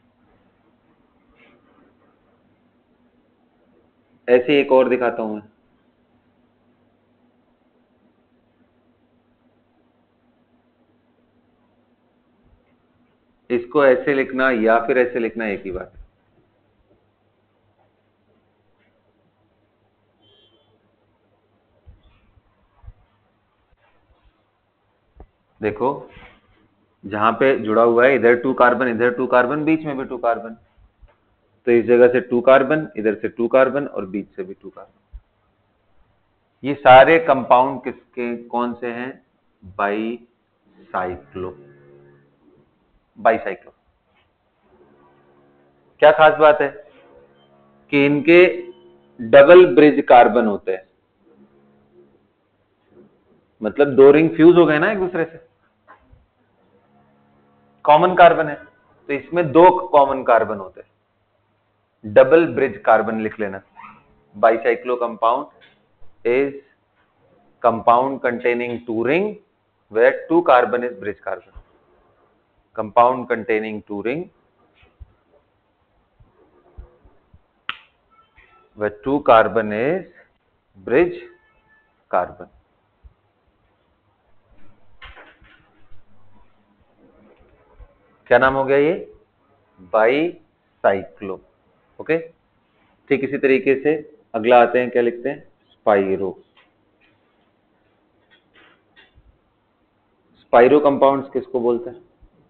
ऐसे एक और दिखाता हूं मैं, इसको ऐसे लिखना या फिर ऐसे लिखना एक ही बात है। देखो जहां पे जुड़ा हुआ है, इधर 2 कार्बन, इधर 2 कार्बन, बीच में भी 2 कार्बन, तो इस जगह से 2 कार्बन, इधर से 2 कार्बन और बीच से भी 2 कार्बन। ये सारे कंपाउंड किसके, कौन से हैं? बाईसाइक्लो। बाईसाइक्लो क्या खास बात है कि इनके डबल ब्रिज कार्बन होते हैं, मतलब 2 रिंग फ्यूज हो गए ना एक दूसरे से, कॉमन कार्बन है, तो इसमें 2 कॉमन कार्बन होते हैं, डबल ब्रिज कार्बन लिख लेना। Bicyclo compound is compound containing 2 ring where 2 carbon is bridge carbon। compound containing 2 ring where 2 carbon is bridge carbon। क्या नाम हो गया ये? बाईसाइक्लो। ओके, ठीक इसी तरीके से अगला आते हैं, क्या लिखते हैं? स्पाइरो। स्पाइरो कंपाउंड्स किसको बोलते हैं?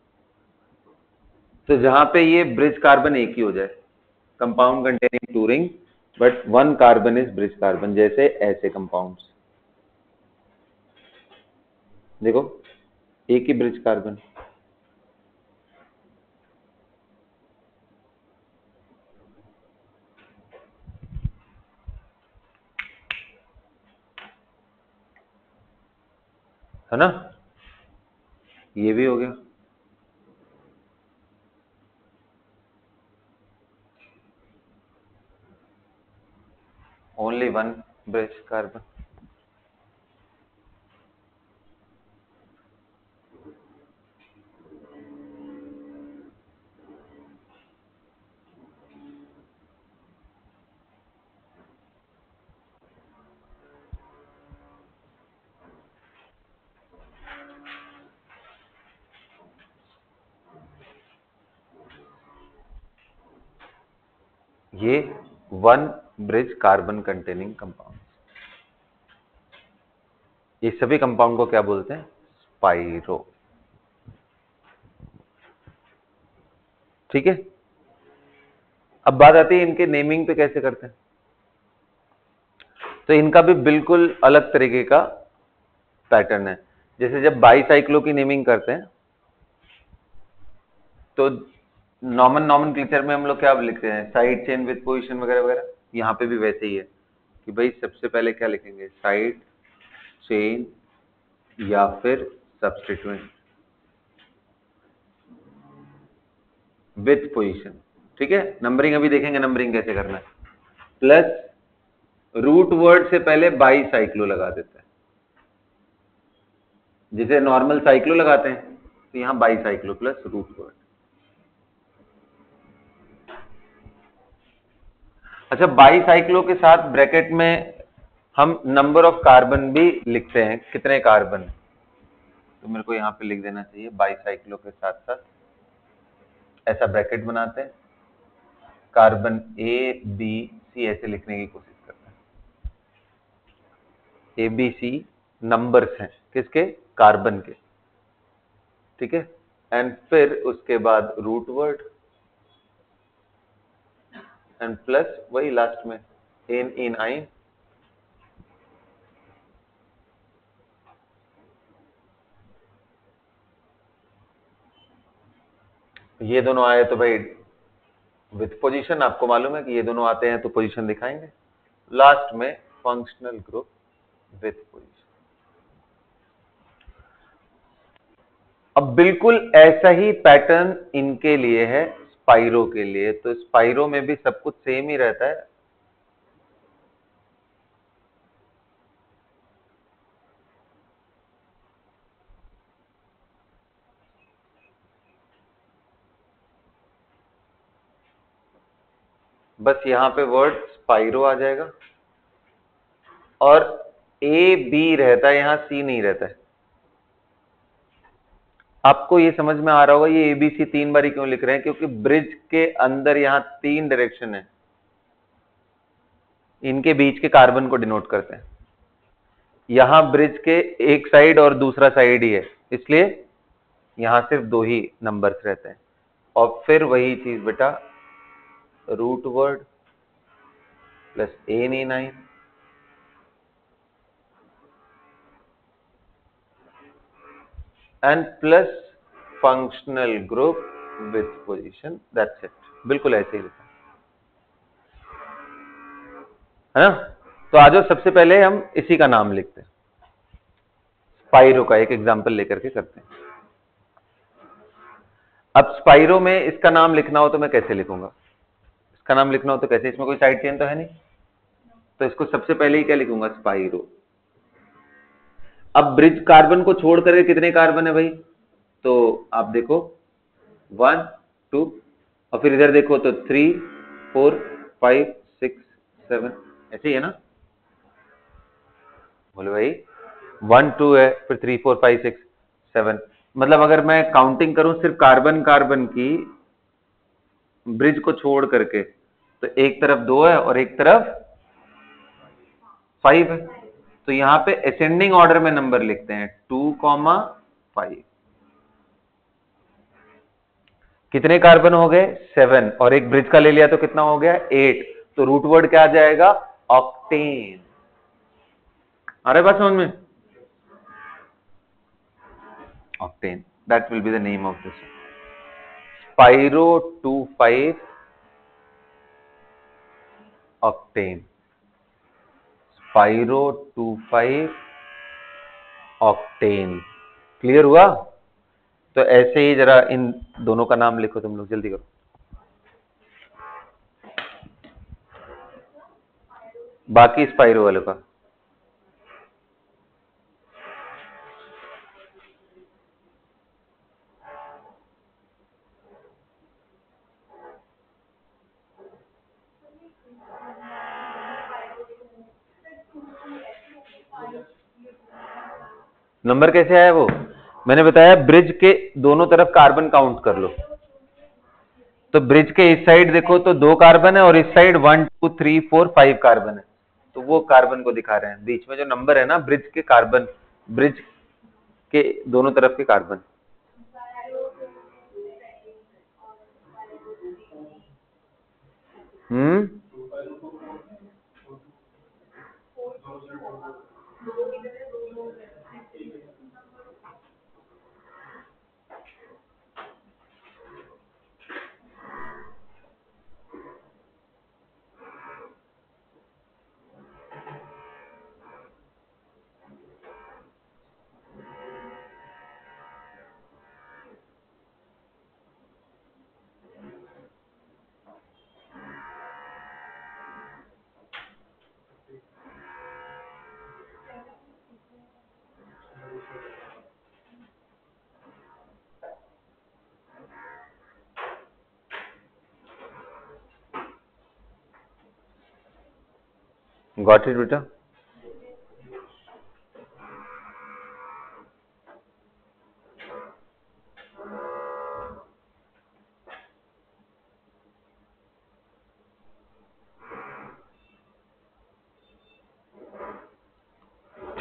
तो जहां पे ये ब्रिज कार्बन एक ही हो जाए, compound containing 2 ring but 1 carbon is bridge carbon, जैसे ऐसे कंपाउंड्स, देखो एक ही ब्रिज कार्बन। है ना, ये भी हो गया। Only 1 bridge carbon. ये 1 ब्रिज कार्बन कंटेनिंग कंपाउंड, ये सभी कंपाउंड को क्या बोलते हैं? स्पाइरो। ठीक है, अब बात आती है इनके नेमिंग पे कैसे करते हैं। तो इनका भी बिल्कुल अलग तरीके का पैटर्न है। जैसे जब बाईसाइक्लो की नेमिंग करते हैं तो नॉमेनक्लेचर में हम लोग क्या लिखते हैं? साइड चेन विद पोजीशन वगैरह वगैरह। यहाँ पे भी वैसे ही है कि भाई सबसे पहले क्या लिखेंगे? साइड चेन या फिर सब्स्टिट्यूएंट विथ पोजीशन। ठीक है, नंबरिंग अभी देखेंगे, नंबरिंग कैसे करना है। प्लस रूट वर्ड से पहले बाईसाइक्लो लगा देते हैं, जिसे नॉर्मल साइक्लो लगाते हैं, तो यहां बाईसाइक्लो प्लस रूट वर्ड। अच्छा, बाईसाइक्लो के साथ ब्रैकेट में हम नंबर ऑफ कार्बन भी लिखते हैं, कितने कार्बन, तो मेरे को यहां पे लिख देना चाहिए बाईसाइक्लो के साथ साथ, ऐसा ब्रैकेट बनाते हैं। कार्बन ए बी सी ऐसे लिखने की कोशिश करते हैं। ए बी सी नंबर्स हैं किसके? कार्बन के, ठीक है। एंड फिर उसके बाद रूट वर्ड एंड प्लस वही लास्ट में एन इन आइन, ये दोनों आए तो भाई विथ पोजीशन, आपको मालूम है कि ये दोनों आते हैं तो पोजीशन दिखाएंगे। लास्ट में फंक्शनल ग्रुप विथ पोजीशन। अब बिल्कुल ऐसा ही पैटर्न इनके लिए है स्पाइरो के लिए, तो स्पाइरो में भी सब कुछ सेम ही रहता है। बस यहां पे वर्ड स्पाइरो आ जाएगा और ए बी रहता है, यहां सी नहीं रहता है। आपको ये समझ में आ रहा होगा ये एबीसी 3 बारी क्यों लिख रहे हैं, क्योंकि ब्रिज के अंदर यहां 3 डायरेक्शन है, इनके बीच के कार्बन को डिनोट करते हैं। यहां ब्रिज के एक साइड और दूसरा साइड ही है, इसलिए यहां सिर्फ 2 ही नंबर्स रहते हैं। और फिर वही चीज बेटा, root word plus A9 and plus functional group with position, that's it. बिल्कुल ऐसे ही लिखा है ना। तो आज सबसे पहले हम इसी का नाम लिखते हैं, स्पाइरो का एक एग्जांपल लेकर के करते हैं। अब स्पाइरो में इसका नाम लिखना हो तो मैं कैसे लिखूंगा? इसका नाम लिखना हो तो कैसे? इसमें कोई साइड चेन तो है नहीं, तो इसको सबसे पहले ही क्या लिखूंगा? स्पाइरो। अब ब्रिज कार्बन को छोड़ करके कितने कार्बन है भाई? तो आप देखो 1 2 और फिर इधर देखो तो 3 4 5 6 7 ऐसे ही है ना। बोले भाई 1 2 है, फिर 3 4 5 6 7, मतलब अगर मैं काउंटिंग करूं सिर्फ कार्बन कार्बन की ब्रिज को छोड़ करके, तो एक तरफ 2 है और एक तरफ 5 है। तो यहां पे असेंडिंग ऑर्डर में नंबर लिखते हैं 2,5। कितने कार्बन हो गए? 7, और एक ब्रिज का ले लिया तो कितना हो गया? 8। तो रूट वर्ड क्या आ जाएगा? ऑक्टेन। आ रहा है बात समझ में? Octane, that will be the name of this spiro 25 octane. Spiro 25 octane. Clear हुआ? तो ऐसे ही जरा इन दोनों का नाम लिखो तुम लोग, जल्दी करो। बाकी स्पाइरो वालों का नंबर कैसे आया? वो मैंने बताया, ब्रिज के दोनों तरफ कार्बन काउंट कर लो। तो ब्रिज के इस साइड देखो तो 2 कार्बन है और इस साइड 1 2 3 4 5 कार्बन है, तो वो कार्बन को दिखा रहे हैं। बीच में जो नंबर है ना ब्रिज के कार्बन, ब्रिज के दोनों तरफ के कार्बन। हम्म, गॉट इट बेटा?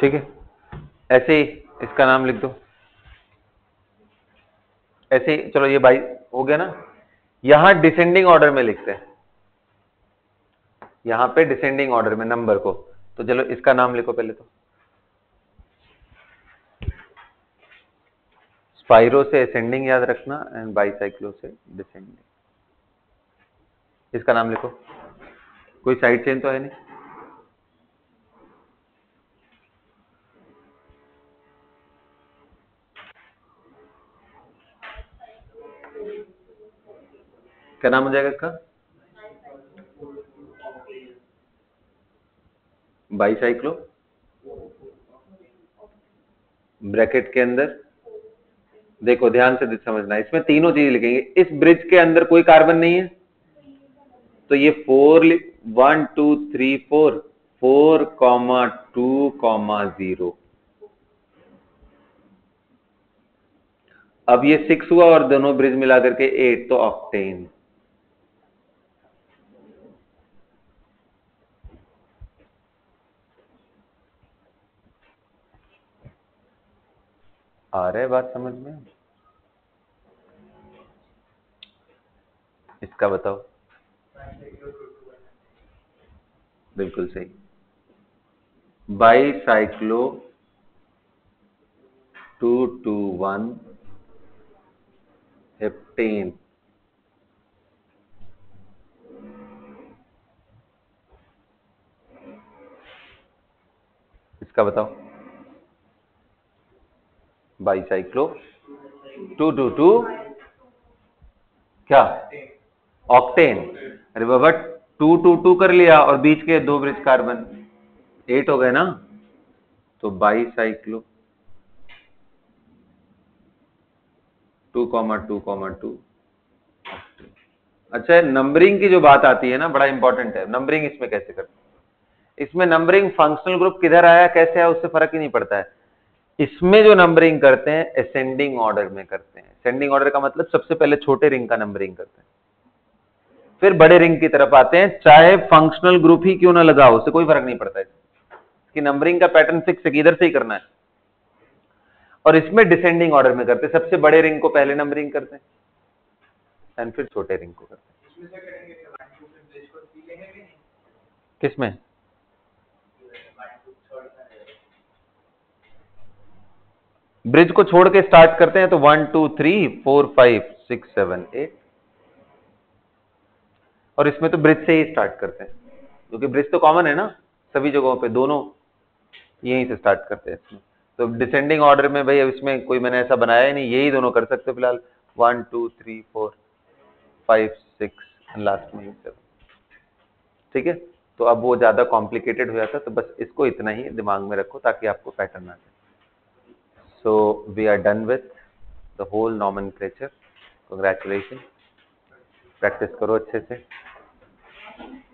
ठीक है, ऐसे ही इसका नाम लिख दो, ऐसे ही। चलो ये बाई हो गया ना। यहां डिसेंडिंग ऑर्डर में लिखते हैं, यहां पे डिसेंडिंग ऑर्डर में नंबर को। तो चलो इसका नाम लिखो पहले तो, स्पाइरो से असेंडिंग याद रखना एंड बाईसाइक्लो से डिसेंडिंग। इसका नाम लिखो, कोई साइड चेन तो है नहीं। क्या नाम हो जाएगा इसका? बाईसाइक्लो, ब्रैकेट के अंदर देखो, ध्यान से समझना, इसमें तीनों चीजें लिखेंगे। इस ब्रिज के अंदर कोई कार्बन नहीं है, तो ये 1 2 3 4 4,2,0। अब ये 6 हुआ और दोनों ब्रिज मिला करके 8, तो ऑक्टेन। आ रहा है बात समझ में? इसका बताओ। बिल्कुल सही, बाईसाइक्लो 2,2,1 हेप्टेन। इसका बताओ, बाईसाइक्लो 2,2,2 क्या? ऑक्टेन। अरे बाबा, 2,2,2 कर लिया और बीच के दो ब्रिज कार्बन 8 हो गए ना, तो बाईसाइक्लो 2,2,2। अच्छा, नंबरिंग की जो बात आती है ना, बड़ा इंपॉर्टेंट है। नंबरिंग इसमें कैसे करते हैं? इसमें नंबरिंग फंक्शनल ग्रुप किधर आया कैसे आया उससे फर्क ही नहीं पड़ता है। इसमें जो नंबरिंग करते हैं असेंडिंग ऑर्डर में करते हैं। असेंडिंग ऑर्डर का मतलब सबसे पहले छोटे रिंग का नंबरिंग करते हैं, फिर बड़े रिंग की तरफ आते हैं, चाहे फंक्शनल ग्रुप ही क्यों ना लगा हो, उससे कोई फर्क नहीं पड़ता है कि नंबरिंग का पैटर्न फिक्स है कि इधर से ही करना है। और इसमें डिसेंडिंग ऑर्डर में करते हैं, सबसे बड़े रिंग को पहले नंबरिंग करते हैं एंड फिर छोटे रिंग को करते हैं। किसमें? ब्रिज को छोड़ के स्टार्ट करते हैं तो 1 2 3 4 5 6 7 8, और इसमें तो ब्रिज से ही स्टार्ट करते हैं क्योंकि ब्रिज तो कॉमन है ना सभी जगहों पे, दोनों यहीं से स्टार्ट करते हैं इसमें। तो डिसेंडिंग ऑर्डर में भाई अब इसमें कोई मैंने ऐसा बनाया ही नहीं, यही दोनों कर सकते हो फिलहाल, 1 2 3 4 5 6 एंड लास्ट में 7। ठीक है, तो अब वो ज्यादा कॉम्प्लिकेटेड हो जाता है, तो बस इसको इतना ही दिमाग में रखो ताकि आपको पैटर्न आ जाए। So we are done with the whole nomenclature. Congratulations. Practice करो अच्छे से।